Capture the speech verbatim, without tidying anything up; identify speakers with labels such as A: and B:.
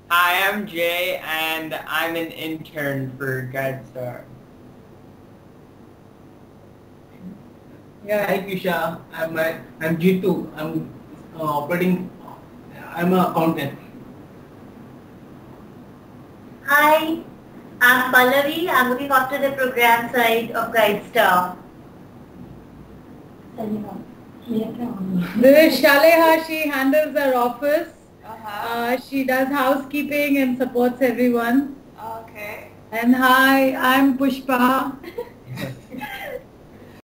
A: Hi, I'm Jay, and I'm an intern for GuideStar.
B: Yeah, hi Kisha. I'm uh, I'm Jitu. I'm uh, operating. I'm an accountant.
C: Hi, I'm Pallavi. I'm looking after the program side of GuideStar.
D: This is Shaleha. She handles our office.
E: Uh-huh.
D: Uh, she does housekeeping and supports everyone.
E: Okay.
D: And hi, I'm Pushpa.